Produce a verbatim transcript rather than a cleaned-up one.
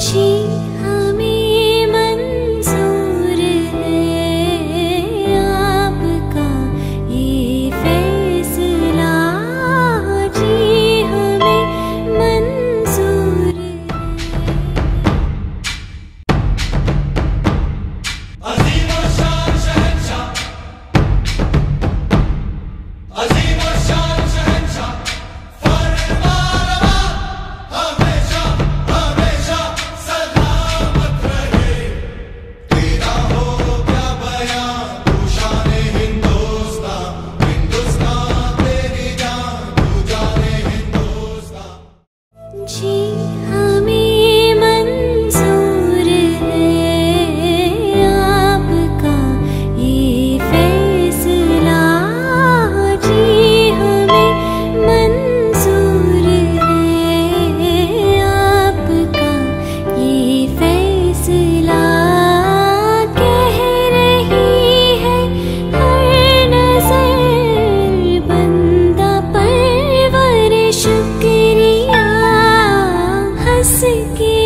जी हमें मंजूर है आपका ये फैसला, जी हमें मंजूर है। अज़ीम और शान शहंशाह, अज़ीम और शान शहंशाह, फरमानवा हमेशा हमेशा सलामत रहे। तेरा हो क्या बयां तू शाने हिंदुस्तान, हिंदुस्तान तेरी जान तू जाने हिंदुस्तान। जी हमें मंजूर है आपका ये फैसला, जी हमें मंजूर है आपका ये फैसला। कह रही है हर नजर बंदा परवर शुक्रिया, हंस के